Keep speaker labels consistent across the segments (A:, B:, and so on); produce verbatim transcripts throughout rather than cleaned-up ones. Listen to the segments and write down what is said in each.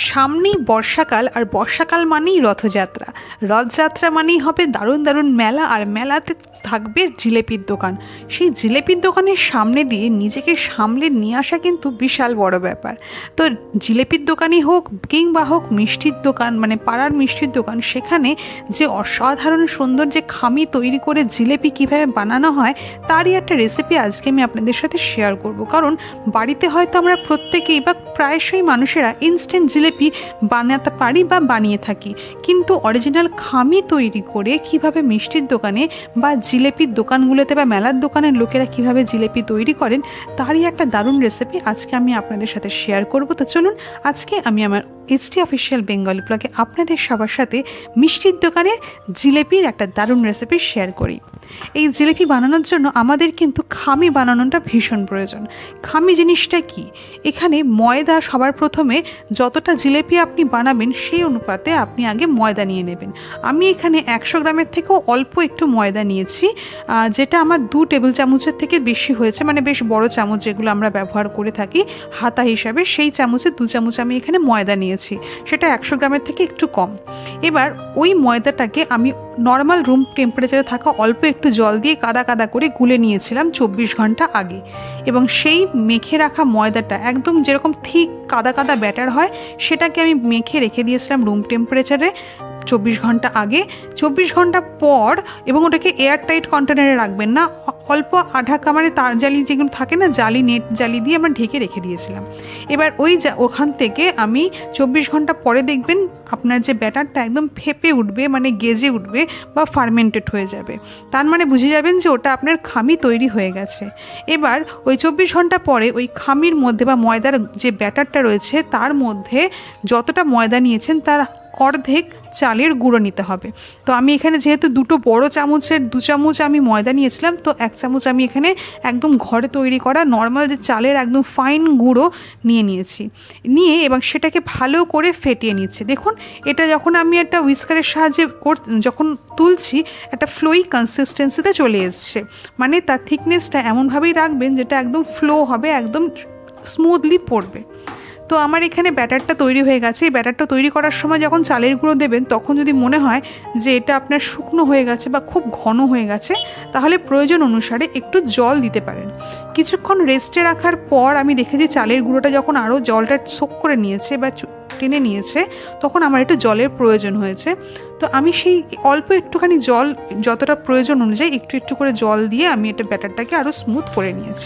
A: সামনেই বর্ষাকাল, আর বর্ষাকাল মানেই রথযাত্রা। রথযাত্রা মানেই হবে দারুণ দারুণ মেলা, আর মেলাতে থাকবে জিলেপির দোকান। সেই জিলেপির দোকানের সামনে দিয়ে নিজেকে সামলে নিয়ে আসা কিন্তু বিশাল বড় ব্যাপার। তো জিলেপির দোকানই হোক কিংবা হোক মিষ্টির দোকান, মানে পাড়ার মিষ্টির দোকান, সেখানে যে অসাধারণ সুন্দর যে খামি তৈরি করে জিলেপি কীভাবে বানানো হয় তারই একটা রেসিপি আজকে আমি আপনাদের সাথে শেয়ার করব। কারণ বাড়িতে হয়তো আমরা প্রত্যেকেই বা প্রায়শই মানুষেরা ইনস্ট্যান্ট জিলেপি বানাতে পারি বা বানিয়ে থাকি, কিন্তু অরিজিনাল খামি তৈরি করে কিভাবে মিষ্টির দোকানে বা জিলেপির দোকানগুলোতে বা মেলার দোকানের লোকেরা কিভাবে জিলেপি তৈরি করেন তারই একটা দারুণ রেসিপি আজকে আমি আপনাদের সাথে শেয়ার করব। তো চলুন আজকে আমি আমার এইচটি অফিসিয়াল বেঙ্গলি ব্লগে আপনাদের সবার সাথে মিষ্টির দোকানের জিলেপির একটা দারুণ রেসিপি শেয়ার করি। এই জিলেপি বানানোর জন্য আমাদের কিন্তু খামি বানানোটা ভীষণ প্রয়োজন। খামি জিনিসটা কি? এখানে ময়দা সবার প্রথমে যতটা জিলেপি আপনি বানাবেন সেই অনুপাতে আপনি আগে ময়দা নিয়ে নেবেন। আমি এখানে একশো গ্রামের থেকেও অল্প একটু ময়দা নিয়েছি, যেটা আমার দু টেবিল চামচের থেকে বেশি হয়েছে, মানে বেশ বড় চামচ যেগুলো আমরা ব্যবহার করে থাকি হাতা হিসাবে, সেই চামচের দু চামচ আমি এখানে ময়দা নিয়েছি, সেটা একশো গ্রামের থেকে একটু কম। এবার ওই ময়দাটাকে আমি নর্মাল রুম টেম্পারেচারে থাকা অল্প একটু জল দিয়ে কাদা কাদা করে গুলে নিয়েছিলাম চব্বিশ ঘন্টা আগে, এবং সেই মেখে রাখা ময়দাটা একদম যেরকম ঠিক কাদা কাদা ব্যাটার হয় সেটাকে আমি মেখে রেখে দিয়েছিলাম রুম টেম্পারেচারে চব্বিশ ঘন্টা আগে। চব্বিশ ঘন্টা পর, এবং ওটাকে এয়ার টাইট কন্টেনারে রাখবেন না, অল্প আঢাকা মানে তার জালি যেগুলো থাকে না, জালি নেট জালি দিয়ে আমরা ঢেকে রেখে দিয়েছিলাম। এবার ওই ওখান থেকে আমি চব্বিশ ঘন্টা পরে দেখবেন আপনার যে ব্যাটারটা একদম ফেপে উঠবে, মানে গেজে উঠবে বা ফার্মেন্টেড হয়ে যাবে, তার মানে বুঝে যাবেন যে ওটা আপনার খামি তৈরি হয়ে গেছে। এবার ওই চব্বিশ ঘন্টা পরে ওই খামির মধ্যে বা ময়দার যে ব্যাটারটা রয়েছে তার মধ্যে যতটা ময়দা নিয়েছেন তার অর্ধেক চালের গুঁড়ো নিতে হবে। তো আমি এখানে যেহেতু দুটো বড় চামচের দু চামচ আমি ময়দা নিয়েছিলাম, তো এক চামচ আমি এখানে একদম ঘরে তৈরি করা নর্মাল যে চালের একদম ফাইন গুঁড়ো নিয়ে নিয়েছি, নিয়ে এবং সেটাকে ভালো করে ফেটিয়ে নিচ্ছি। দেখুন এটা যখন আমি একটা হুইস্কারের সাহায্যে যখন তুলছি একটা ফ্লোই কনসিস্টেন্সিতে চলে এসছে, মানে তার থিকনেসটা এমনভাবেই রাখবেন যেটা একদম ফ্লো হবে, একদম স্মুথলি পড়বে। তো আমার এখানে ব্যাটারটা তৈরি হয়ে গেছে। এই ব্যাটারটা তৈরি করার সময় যখন চালের গুঁড়ো দেবেন তখন যদি মনে হয় যে এটা আপনার শুকনো হয়ে গেছে বা খুব ঘন হয়ে গেছে, তাহলে প্রয়োজন অনুসারে একটু জল দিতে পারেন। কিছুক্ষণ রেস্টে রাখার পর আমি দেখেছি চালের গুঁড়োটা যখন আরও জলটা সোক করে নিয়েছে বা টেনে নিয়েছে, তখন আমার একটু জলের প্রয়োজন হয়েছে। তো আমি সেই অল্প একটুখানি জল, যতটা প্রয়োজন অনুযায়ী একটু একটু করে জল দিয়ে আমি এটা ব্যাটারটাকে আরও স্মুথ করে নিয়েছি।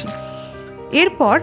A: এরপর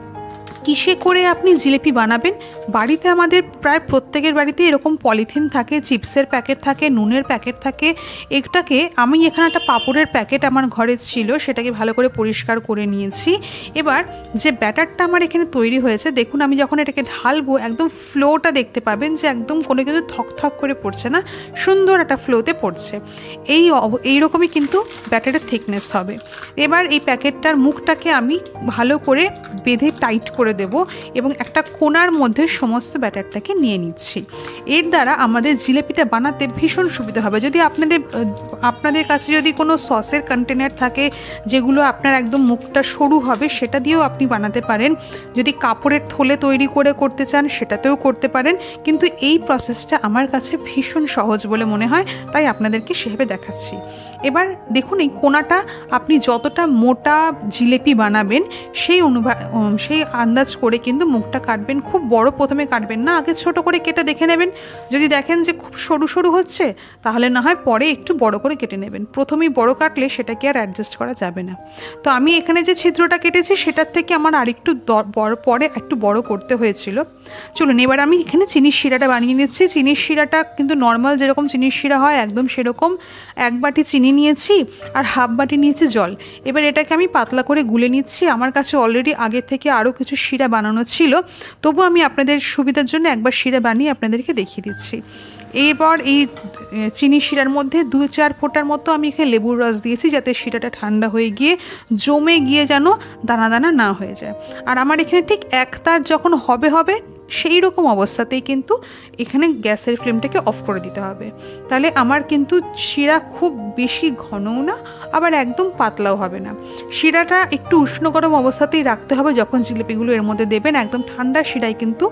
A: কিসে করে আপনি জিলেপি বানাবেন? বাড়িতে আমাদের প্রায় প্রত্যেকের বাড়িতে এরকম পলিথিন থাকে, চিপসের প্যাকেট থাকে, নুনের প্যাকেট থাকে। এটাকে আমি এখানে একটা পাঁপড়ের প্যাকেট আমার ঘরে ছিল, সেটাকে ভালো করে পরিষ্কার করে নিয়েছি। এবার যে ব্যাটারটা আমার এখানে তৈরি হয়েছে, দেখুন আমি যখন এটাকে ঢালবো একদম ফ্লোটা দেখতে পাবেন যে একদম কোনো কিছু থকথক করে পড়ছে না, সুন্দর একটা ফ্লোতে পড়ছে। এই এইরকমই কিন্তু ব্যাটারের থিকনেস হবে। এবার এই প্যাকেটটার মুখটাকে আমি ভালো করে বেঁধে টাইট করে দেব এবং একটা কোণার মধ্যে সমস্ত ব্যাটারটাকে নিয়ে নিচ্ছি। এর দ্বারা আমাদের জিলেপিটা বানাতে ভীষণ সুবিধা হবে। যদি আপনাদের আপনাদের কাছে যদি কোনো সসের কন্টেনার থাকে যেগুলো আপনার একদম মুখটা সরু হবে, সেটা দিয়েও আপনি বানাতে পারেন। যদি কাপড়ের থলে তৈরি করে করতে চান সেটাতেও করতে পারেন, কিন্তু এই প্রসেসটা আমার কাছে ভীষণ সহজ বলে মনে হয়, তাই আপনাদেরকে সেভাবে দেখাচ্ছি। এবার দেখুন এই কোণাটা আপনি যতটা মোটা জিলেপি বানাবেন সেই অনুভা সেই আন্দাজ করে কিন্তু মুখটা কাটবেন। খুব বড় প্রথমে কাটবেন না, আগে ছোট করে কেটে দেখে নেবেন। যদি দেখেন যে খুব সরু সরু হচ্ছে তাহলে না হয় পরে একটু বড় করে কেটে নেবেন। প্রথমেই বড় কাটলে সেটাকে আর অ্যাডজাস্ট করা যাবে না। তো আমি এখানে যে ছিদ্রটা কেটেছি সেটার থেকে আমার আরেকটু বড় পরে একটু বড় করতে হয়েছিল। চলুন এবার আমি এখানে চিনির শিরাটা বানিয়ে নিচ্ছি। চিনির শিরাটা কিন্তু নর্মাল যেরকম চিনির শিরা হয় একদম সেরকম এক বাটি চিনি নিয়েছি আর হাফ বাটি নিয়েছি জল। এবার এটাকে আমি পাতলা করে গুলে নিচ্ছি। আমার কাছে অলরেডি আগে থেকে আরও কিছু শিরা বানানো ছিল, তবু আমি আপনাদের সুবিধার জন্য একবার শিরা বানিয়ে আপনাদেরকে দেখিয়ে দিচ্ছি। এরপর এই চিনি শিরার মধ্যে দু চার ফোঁটার মতো আমি এখানে লেবুর রস দিয়েছি, যাতে শিরাটা ঠান্ডা হয়ে গিয়ে জমে গিয়ে যেন দানা দানা না হয়ে যায়। আর আমার এখানে ঠিক এক তার যখন হবে হবে সেই রকম অবস্থাতেই কিন্তু এখানে গ্যাসের ফ্লেমটাকে অফ করে দিতে হবে। তাহলে আমার কিন্তু শিরা খুব বেশি ঘনও না আবার একদম পাতলাও হবে না। শিরাটা একটু উষ্ণ গরম অবস্থাতেই রাখতে হবে যখন জিলিপিগুলো এর মধ্যে দেবেন। একদম ঠান্ডা শিরায় কিন্তু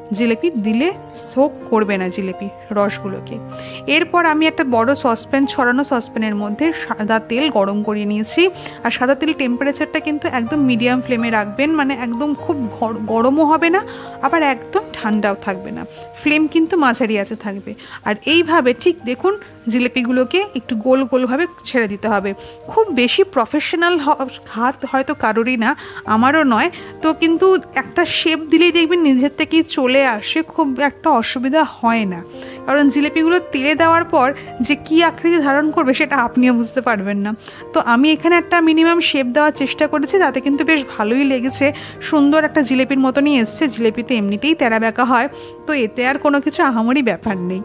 A: জিলেপি দিলে সোক করবে না জিলেপি রসগুলোকে। এরপর আমি একটা বড় সসপ্যান, ছড়ানো সসপ্যানের মধ্যে সাদা তেল গরম করে নিয়েছি। আর সাদা তেল টেম্পারেচারটা কিন্তু একদম মিডিয়াম ফ্লেমে রাখবেন, মানে একদম খুব গরমও হবে না আবার একদম ঠান্ডাও থাকবে না, ফ্লেম কিন্তু মাঝারি আছে থাকবে। আর এইভাবে ঠিক দেখুন জিলেপিগুলোকে একটু গোল গোলভাবে ছেড়ে দিতে হবে। খুব বেশি প্রফেশনাল হাত হয়তো কারোরই না, আমারও নয়, তো কিন্তু একটা শেপ দিলেই দেখবেন নিজের থেকেই চলে আসে, খুব একটা অসুবিধা হয় না। কারণ জিলেপিগুলো তেলে দেওয়ার পর যে কী আকৃতি ধারণ করবে সেটা আপনিও বুঝতে পারবেন না। তো আমি এখানে একটা মিনিমাম শেপ দেওয়ার চেষ্টা করেছি, তাতে কিন্তু বেশ ভালোই লেগেছে, সুন্দর একটা জিলেপির মতনই এসছে। জিলেপি তো এমনিতেই তেরা বেঁকা হয়, তো এতে আর কোনো কিছু আহামরি ব্যাপার নেই।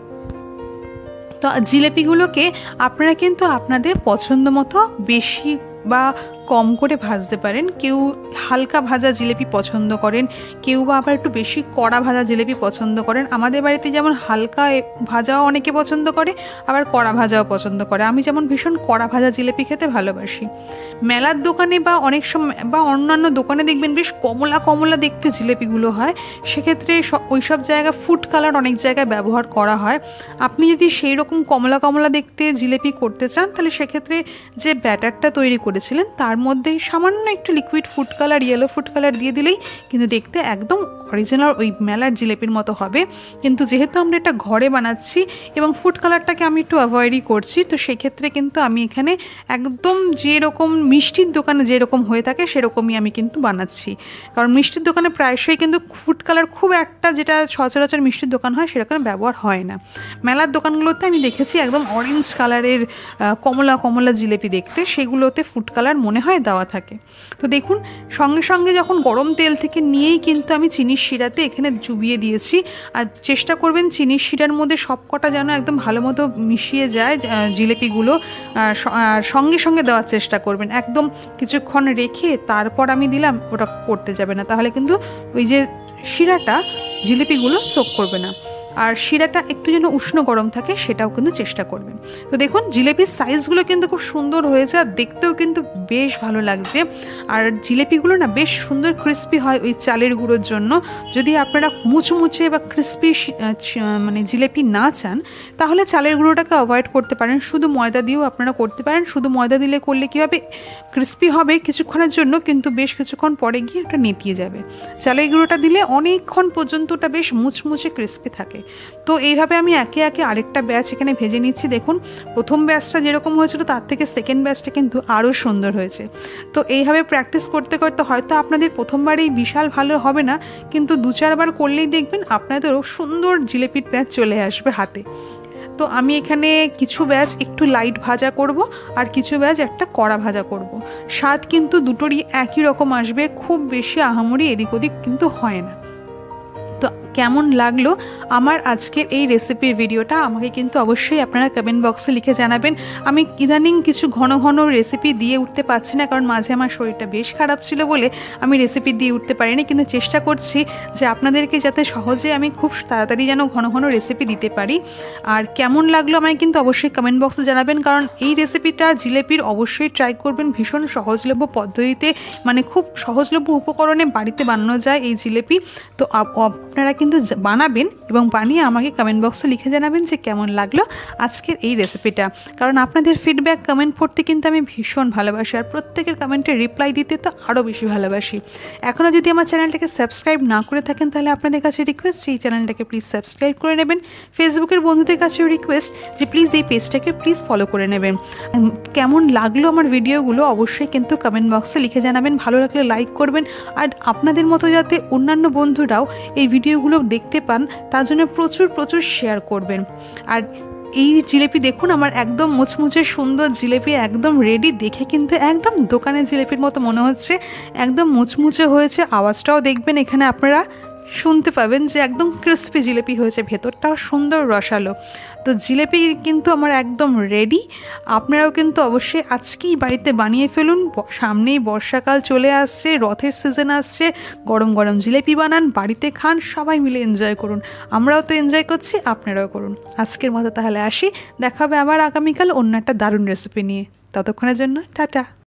A: তো জিলেপিগুলোকে আপনারা কিন্তু আপনাদের পছন্দ মতো বেশি বা কম করে ভাজতে পারেন। কেউ হালকা ভাজা জিলেপি পছন্দ করেন, কেউ বা আবার একটু বেশি কড়া ভাজা জিলেপি পছন্দ করেন। আমাদের বাড়িতে যেমন হালকা ভাজাও অনেকে পছন্দ করে, আবার কড়া ভাজাও পছন্দ করে। আমি যেমন ভীষণ কড়া ভাজা জিলেপি খেতে ভালোবাসি। মেলার দোকানে বা অনেক সময় বা অন্যান্য দোকানে দেখবেন বেশ কমলা কমলা দেখতে জিলেপিগুলো হয়, সেক্ষেত্রে ওই সব জায়গায় ফুড কালার অনেক জায়গায় ব্যবহার করা হয়। আপনি যদি সেই রকম কমলা কমলা দেখতে জিলেপি করতে চান, তাহলে সেক্ষেত্রে যে ব্যাটারটা তৈরি করেছিলেন তার মধ্যেই সামান্য একটু liquid food colour, yellow food colour দিয়ে দিলেই কিন্তু দেখতে একদম অরিজিনাল ওই মেলার জিলেপির মতো হবে। কিন্তু যেহেতু আমরা এটা ঘরে বানাচ্ছি এবং ফুড কালারটাকে আমি একটু অ্যাভয়েডই করছি, তো সেক্ষেত্রে কিন্তু আমি এখানে একদম যেরকম মিষ্টির দোকানে যেরকম হয়ে থাকে সেরকমই আমি কিন্তু বানাচ্ছি। কারণ মিষ্টির দোকানে প্রায়শই কিন্তু ফুড কালার খুব একটা, যেটা সচরাচর মিষ্টির দোকান হয় সেরকম ব্যবহার হয় না। মেলার দোকানগুলোতে আমি দেখেছি একদম অরেঞ্জ কালারের কমলা কমলা জিলেপি দেখতে, সেগুলোতে ফুড কালার মনে হয় দেওয়া থাকে। তো দেখুন সঙ্গে সঙ্গে যখন গরম তেল থেকে নিয়েই কিন্তু আমি চিনির শিরাতে এখানে চুবিয়ে দিয়েছি। আর চেষ্টা করবেন চিনির শিরার মধ্যে সবকটা যেন একদম ভালো মতো মিশিয়ে যায় জিলেপিগুলো, আর সঙ্গে সঙ্গে দেওয়ার চেষ্টা করবেন। একদম কিছুক্ষণ রেখে তারপর আমি দিলাম ওটা করতে যাবে না, তাহলে কিন্তু ওই যে শিরাটা জিলিপিগুলো সোক করবে না। আর শিরাটা একটু যেন উষ্ণ গরম থাকে সেটাও কিন্তু চেষ্টা করবেন। তো দেখুন জিলেপির সাইজগুলো কিন্তু খুব সুন্দর হয়েছে আর দেখতেও কিন্তু বেশ ভালো লাগছে। আর জিলেপিগুলো না বেশ সুন্দর ক্রিস্পি হয় ওই চালের গুঁড়োর জন্য। যদি আপনারা মুচমুচে বা ক্রিস্পি মানে জিলেপি না চান, তাহলে চালের গুঁড়োটাকে অ্যাভয়েড করতে পারেন, শুধু ময়দা দিয়েও আপনারা করতে পারেন। শুধু ময়দা দিলে করলে কী হবে, ক্রিস্পি হবে কিছুক্ষণের জন্য, কিন্তু বেশ কিছুক্ষণ পরে গিয়ে ওটা নেতিয়ে যাবে। চালের গুঁড়োটা দিলে অনেকক্ষণ পর্যন্ত ওটা বেশ মুচমুচে ক্রিস্পি থাকে। তো এইভাবে আমি একে একে আরেকটা ব্যাচ এখানে ভেজে নিচ্ছি। দেখুন প্রথম ব্যাচটা যেরকম হয়েছিল তার থেকে সেকেন্ড ব্যাচটা কিন্তু আরও সুন্দর হয়েছে। তো এইভাবে প্র্যাকটিস করতে করতে হয়তো আপনাদের প্রথমবারেই বিশাল ভালো হবে না, কিন্তু দু চারবার করলেই দেখবেন আপনাদেরও সুন্দর জিলেপির ব্যাচ চলে আসবে হাতে। তো আমি এখানে কিছু ব্যাচ একটু লাইট ভাজা করব আর কিছু ব্যাচ একটা কড়া ভাজা করব। স্বাদ কিন্তু দুটোরই একই রকম আসবে, খুব বেশি আহামরি এদিক ওদিক কিন্তু হয় না। তো কেমন লাগলো আমার আজকের এই রেসিপির ভিডিওটা আমাকে কিন্তু অবশ্যই আপনারা কমেন্ট বক্সে লিখে জানাবেন। আমি ইদানিং কিছু ঘন ঘন রেসিপি দিয়ে উঠতে পারছি না, কারণ মাঝে আমার শরীরটা বেশ খারাপ ছিল বলে আমি রেসিপি দিয়ে উঠতে পারিনি, কিন্তু চেষ্টা করছি যে আপনাদেরকে যাতে সহজে আমি খুব তাড়াতাড়ি যেন ঘন ঘন রেসিপি দিতে পারি। আর কেমন লাগলো আমায় কিন্তু অবশ্যই কমেন্ট বক্সে জানাবেন, কারণ এই রেসিপিটা জিলেপির অবশ্যই ট্রাই করবেন। ভীষণ সহজলভ্য পদ্ধতিতে, মানে খুব সহজলভ্য উপকরণে বাড়িতে বানানো যায় এই জিলেপি। তো আপনারা কিন্তু বানাবেন এবং বানিয়ে আমাকে কমেন্ট বক্সে লিখে জানাবেন যে কেমন লাগলো আজকের এই রেসিপিটা, কারণ আপনাদের ফিডব্যাক কমেন্ট পড়তে কিন্তু আমি ভীষণ ভালোবাসি, আর প্রত্যেকের কমেন্টে রিপ্লাই দিতে তো আরও বেশি ভালোবাসি। এখনও যদি আমার চ্যানেলটাকে সাবস্ক্রাইব না করে থাকেন, তাহলে আপনাদের কাছে রিকোয়েস্ট এই চ্যানেলটাকে প্লিজ সাবস্ক্রাইব করে নেবেন। ফেসবুকের বন্ধুদের কাছেও রিকোয়েস্ট যে প্লিজ এই পেজটাকে প্লিজ ফলো করে নেবেন। কেমন লাগলো আমার ভিডিওগুলো অবশ্যই কিন্তু কমেন্ট বক্সে লিখে জানাবেন। ভালো লাগলে লাইক করবেন, আর আপনাদের মতো যাতে অন্যান্য বন্ধুরাও এই ভিডিওগুলো দেখতে পান তার জন্য প্রচুর প্রচুর শেয়ার করবেন। আর এই জিলেপি দেখুন আমার একদম মুচমুচে সুন্দর জিলেপি একদম রেডি, দেখে কিন্তু একদম দোকানের জিলেপির মতো মনে হচ্ছে, একদম মুচমুচে হয়েছে। আওয়াজটাও দেখবেন এখানে আপনারা শুনতে পাবেন যে একদম ক্রিস্পি জিলেপি হয়েছে, ভেতরটাও সুন্দর রসালো। তো জিলেপি কিন্তু আমার একদম রেডি। আপনারাও কিন্তু অবশ্যই আজকেই বাড়িতে বানিয়ে ফেলুন। সামনেই বর্ষাকাল চলে আসছে, রথের সিজন আসছে, গরম গরম জিলেপি বানান, বাড়িতে খান, সবাই মিলে এনজয় করুন। আমরাও তো এনজয় করছি, আপনারাও করুন। আজকের মতো তাহলে আসি, দেখা হবে আবার আগামীকাল অন্য একটা দারুণ রেসিপি নিয়ে। ততক্ষণের জন্য টাটা।